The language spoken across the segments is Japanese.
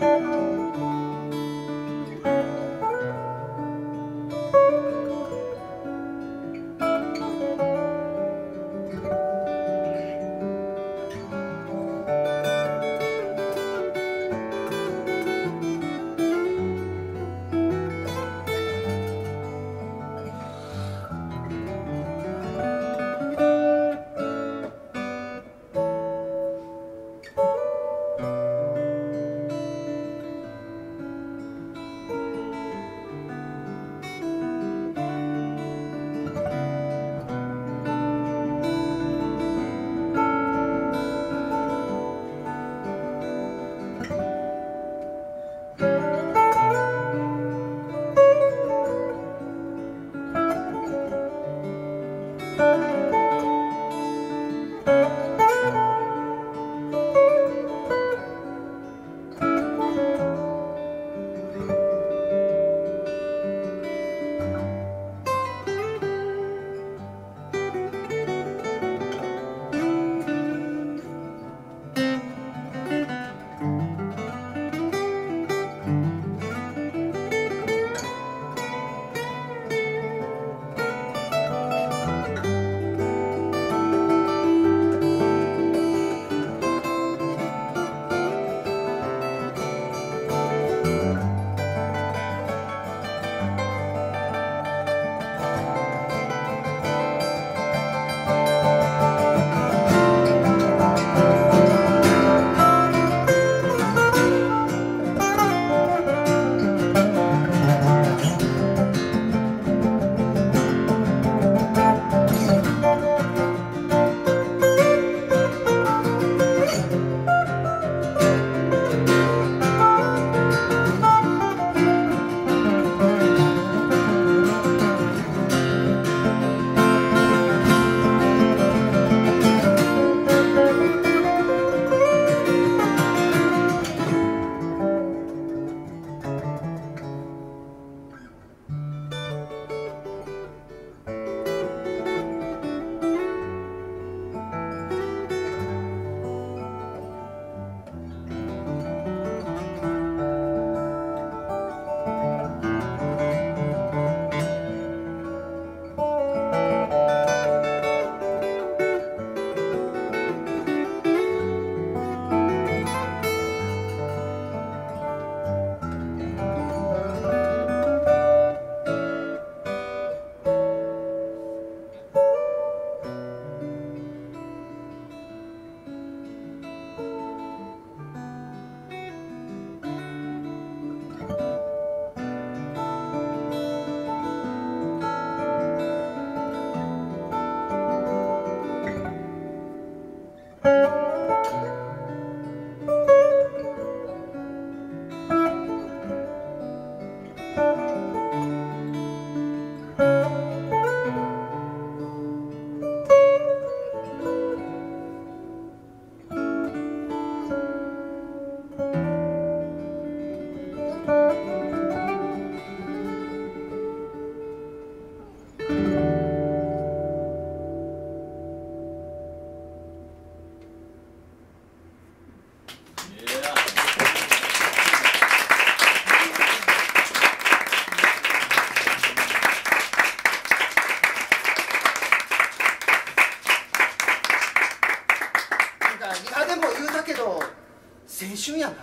青春やな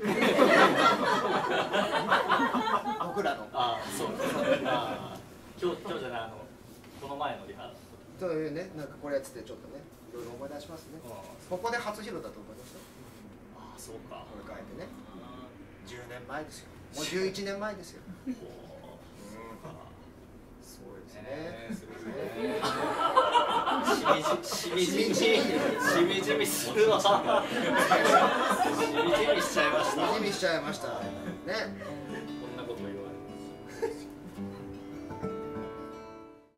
僕らの。 ああ、そうああ、今日じゃない、この前のリハというね、なんかこれやっててちょっとね、いろいろ思い出しますね。ここで初披露だと思いますよ。 ああ、そうか。 これ変えてね、10年前ですよ。もう11年前ですよ。そうですね。 しみじみするわ。しみじみしちゃいました。 しみじみしちゃいました。ね。 こんなこと言われる。